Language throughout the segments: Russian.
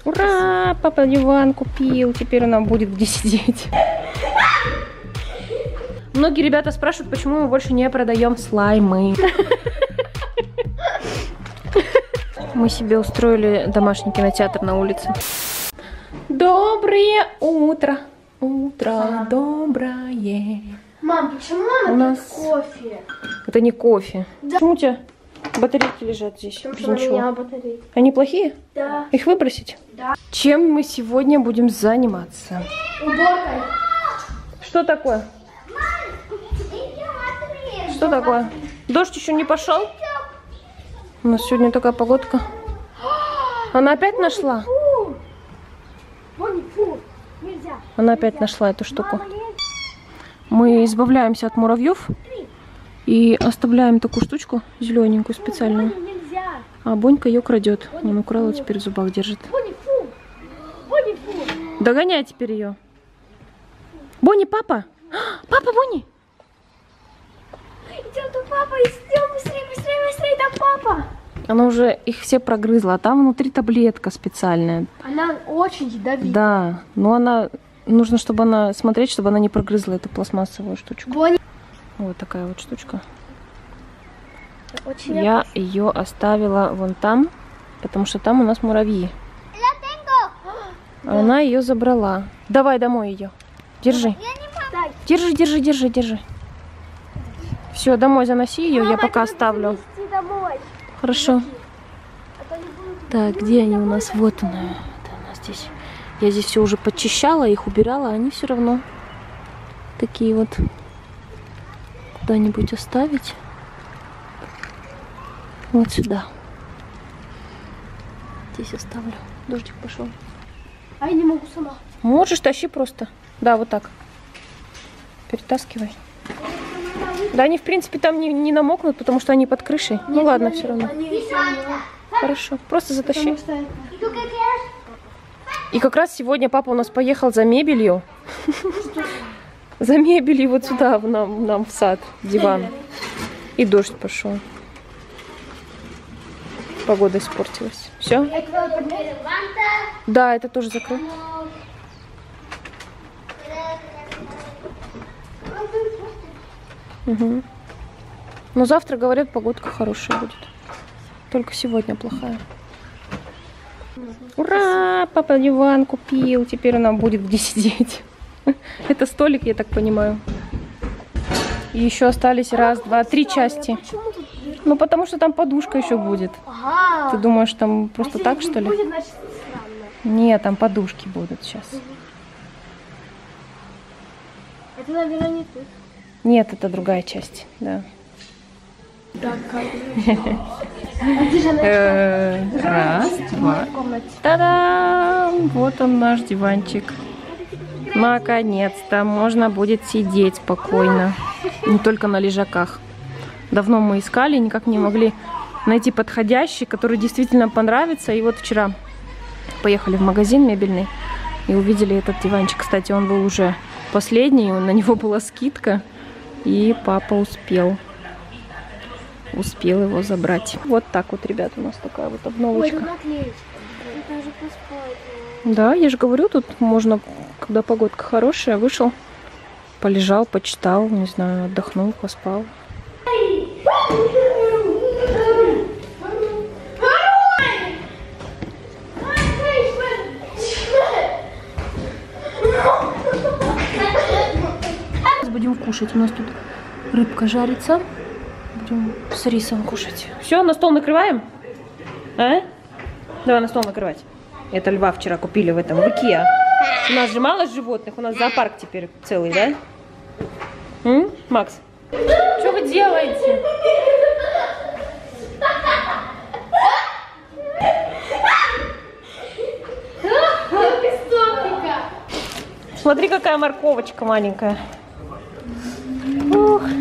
Ура! Папа диван купил. Теперь она будет где сидеть. Многие ребята спрашивают, почему мы больше не продаем слаймы. Мы себе устроили домашний кинотеатр на улице. Доброе утро. Утро доброе. Мам, почему у нас кофе? Это не кофе. Да. Почему у тебя батарейки лежат здесь? Потому что у меня батарейки. Они плохие? Да. Их выбросить? Да. Чем мы сегодня будем заниматься? Уборкой. Что такое? Что такое? Дождь еще не пошел? У нас сегодня такая погодка. Она опять нашла? Она опять нашла эту штуку. Мы избавляемся от муравьев и оставляем такую штучку зелененькую специальную. А Бонька ее крадет. Он украл, теперь в зубах держит. Догоняй теперь ее. Бонни, папа! Папа, Бонни! Идем, там папа, идем, быстрее, быстрее, быстрее, там папа! Она уже их все прогрызла, а там внутри таблетка специальная. Она очень ядовитая. Да, но она... Нужно, чтобы она... Смотреть, чтобы она не прогрызла эту пластмассовую штучку. Бонни. Вот такая вот штучка. Очень Я ее оставила вон там, потому что там у нас муравьи. Она ее забрала. Давай домой ее. Держи. Держи, держи, держи, держи. Все, домой заноси ее, я пока оставлю. Хорошо. Так, где они у нас? Вот она. Это она здесь. Я здесь все уже подчищала, их убирала, а они все равно такие вот. Куда-нибудь оставить. Вот сюда. Здесь оставлю. Дождик пошел. А я не могу сама. Можешь, тащи просто. Да, вот так. Перетаскивай. Да, они, в принципе, там не намокнут, потому что они под крышей. Нет, ну ладно, все равно. Хорошо, просто затащи. И как раз сегодня папа у нас поехал за мебелью. За мебелью вот сюда, нам в сад, диван. И дождь пошел. Погода испортилась. Все? Да, это тоже закрыл. Угу. Но завтра, говорят, погодка хорошая будет. Только сегодня плохая. Ура! Папа диван купил. Теперь она будет где сидеть. Это столик, я так понимаю. И еще остались раз, два, три части. Ну, потому что там подушка еще будет. Ты думаешь, там просто так, что ли? Нет, там подушки будут сейчас. Это, наверное, не ты. Нет, это другая часть, да. Раз, два. Та-дам! Вот он наш диванчик. Наконец-то можно будет сидеть спокойно. Не только на лежаках. Давно мы искали, никак не могли найти подходящий, который действительно понравится. И вот вчера поехали в магазин мебельный и увидели этот диванчик. Кстати, он был уже последний, на него была скидка. И папа успел его забрать. Вот так вот, ребята, у нас такая вот обновочка. Да, я же говорю, тут можно, когда погодка хорошая, вышел, полежал, почитал, не знаю, отдохнул, поспал. Будем кушать. У нас тут рыбка жарится. Будем с рисом кушать. Все, на стол накрываем? А? Давай на стол накрывать. Это льва вчера купили в Икеа. У нас же мало животных, у нас зоопарк теперь целый, да? Макс? Что вы делаете? Смотри, какая морковочка маленькая. Ух.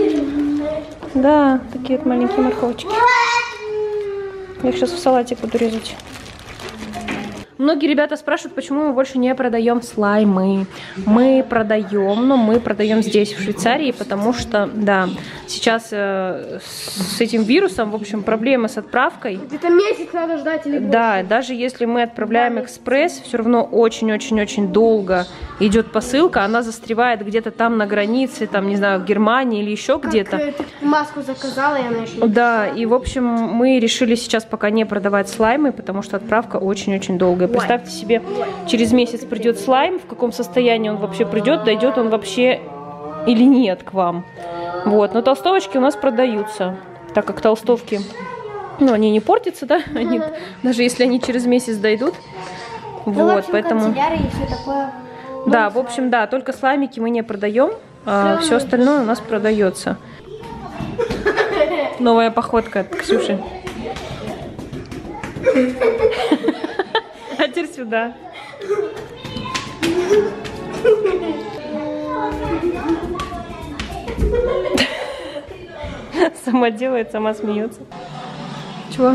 Да, такие вот маленькие морковочки. Я их сейчас в салатик буду резать. Многие ребята спрашивают, почему мы больше не продаем слаймы. Мы продаем, но мы продаем здесь, в Швейцарии, потому что, да, сейчас с этим вирусом, в общем, проблемы с отправкой. Где-то месяц надо ждать или больше. Да, даже если мы отправляем экспресс, все равно очень-очень-очень долго идет посылка, она застревает где-то там на границе, там, не знаю, в Германии или еще где-то. Ты маску заказала, и она еще не Да, и, в общем, мы решили сейчас пока не продавать слаймы, потому что отправка очень-очень долгая. Представьте себе, через месяц придет слайм, в каком состоянии он вообще придет, дойдет он вообще или нет к вам. Вот, но толстовочки у нас продаются, так как толстовки, ну, они не портятся, да, они, даже если они через месяц дойдут. Ну, Вот, в общем, поэтому... канцелярия и все такое. Да, в общем, да, только слаймики мы не продаем, а все остальное у нас продается. Новая походка от Ксюши. А теперь сюда. Сама делает, сама смеется. Чего?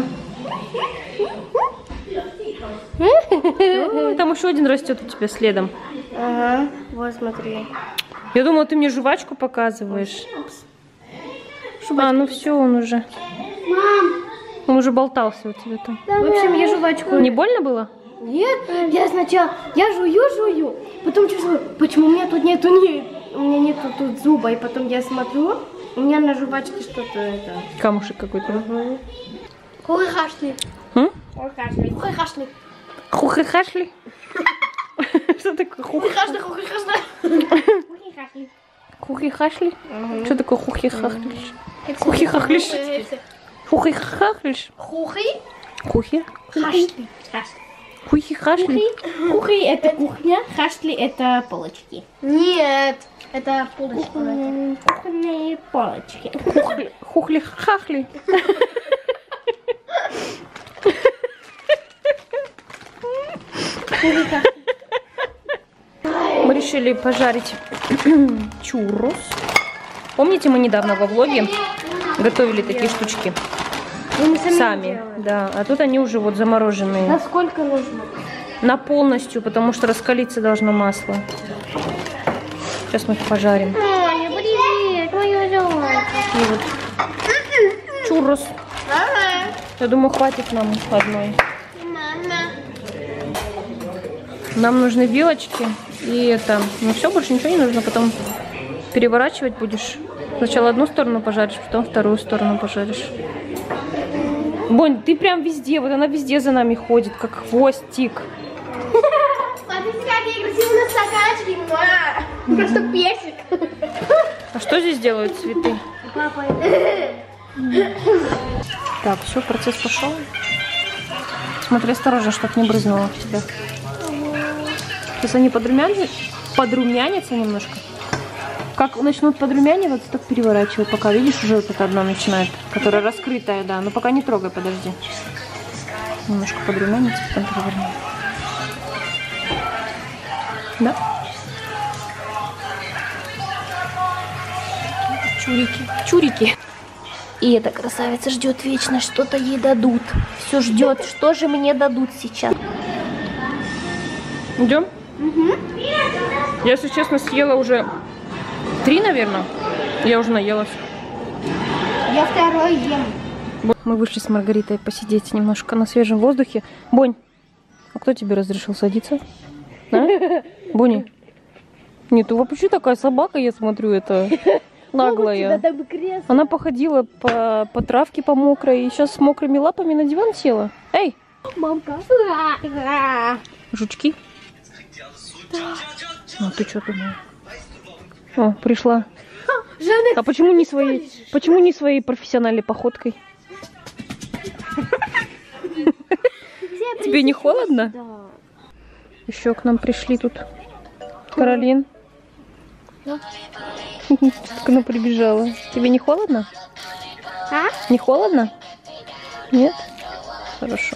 Там еще один растет у тебя следом. Ага, вот смотри. Я думала, ты мне жвачку показываешь. А, ну все, он уже. Мам! Он уже болтался у тебя там. В общем, я жвачку. Не больно было? Нет, я сначала, я жую, потом чувствую, почему у меня тут нету, у меня нету тут зуба, и потом я смотрю, у меня на жвачке что-то это. Камушек какой-то. Хухи-хашли. Хухи-хашли. Хухи-хашли. Хухи-хашли? Что такое Хухи-хашли, хухи-хашли. Хухи-хашли. Хухи-хашли? Что такое хухи-хахли? Хухи-хахлиш? Хухи-хахлиш? Хухи? Хухи? Хашли. Хухи-хашли? Кухня это кухня, хашли это полочки. Нет, это полочки. Кухонные полочки. Хухли-хахли. Мы решили пожарить чуррос. Помните, мы недавно во влоге готовили такие штучки? Сами, да. А тут они уже вот замороженные. Насколько нужно? На полностью, потому что раскалиться должно масло. Сейчас мы их пожарим. Ой, привет, моя золотая. И вот чуррос. Я думаю, хватит нам одной. Нам нужны вилочки. И это, ну все, больше ничего не нужно. Потом переворачивать будешь. Сначала одну сторону пожаришь, потом вторую сторону пожаришь. Бонь, ты прям везде, вот она везде за нами ходит, как хвостик. Смотрите, какие красивые стаканчики. Просто песик. А что здесь делают цветы? Папа. Так, все, процесс пошел. Смотри осторожно, чтобы не брызнуло в тебя. Сейчас они подрумянятся немножко. Как начнут подрумяниваться, так переворачивай. Пока, видишь, уже вот эта одна начинает, которая раскрытая, да. Но пока не трогай, подожди. Немножко подрумянится, потом переверни. Да? Чурики. Чурики. И эта красавица ждет вечно, что-то ей дадут. Все ждет, что же мне дадут сейчас. Идем? Угу. Я, если честно, съела уже 3, наверное. Я уже наелась. Я второй ем. Мы вышли с Маргаритой посидеть немножко на свежем воздухе. Бонь, а кто тебе разрешил садиться? А? Боня? Нет, ты вообще такая собака, я смотрю, это наглая. Она походила по травке по мокрой и сейчас с мокрыми лапами на диван села. Эй! Мамка. Жучки? А ты что думаешь? О, пришла. А почему не своей профессиональной походкой? Тебе не холодно? Да. Еще к нам пришли тут. Каролин. Да. К нам прибежала. Тебе не холодно? А? Не холодно? Нет? Хорошо.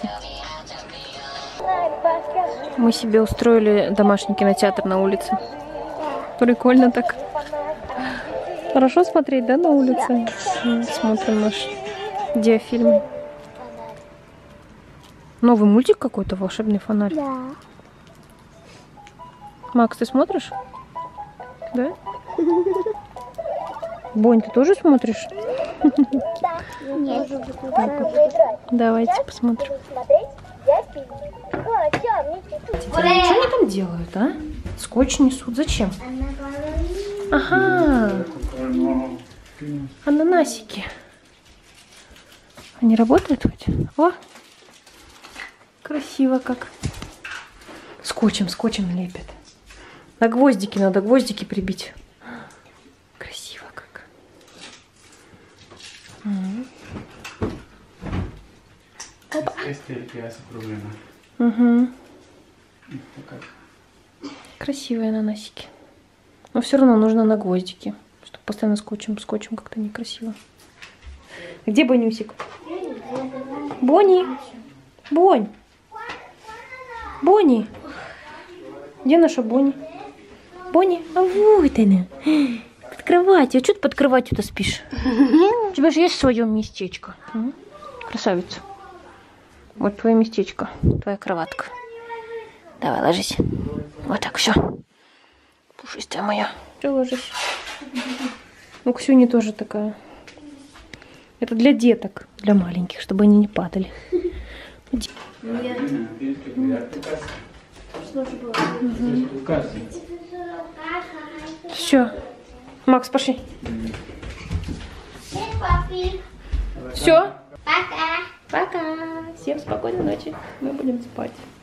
Мы себе устроили домашний кинотеатр на улице. Прикольно так. Хорошо смотреть, да, на улице? Смотрим наш диафильм. Новый мультик какой-то, волшебный фонарь. Да. Макс, ты смотришь? Да? Бонь, ты тоже смотришь? Нет. Давайте посмотрим. Что они там делают, а? Скотч несут. Зачем? Ага. Ананасики. Они работают хоть? О! Красиво как. Скотчем лепят. На гвоздики надо, гвоздики прибить. Красиво как. Опа. Угу. Красивые ананасики. Но все равно нужно на гвоздики. Чтобы постоянно скотчем как-то некрасиво. Где Бонюсик? Бонни! Бонь! Бонни! Где наша Бонни? Бонни? А вот она! Под кроватью. А что ты под кроватью-то спишь? У тебя же есть свое местечко. Красавица. Вот твое местечко. Твоя кроватка. Давай, ложись. Вот так, все. Пушистая моя. Все, ложись. Ну, Ксюня тоже такая. Это для деток, для маленьких, чтобы они не падали. Все. Макс, пошли. Все. Пока. Пока. Всем спокойной ночи. Мы будем спать.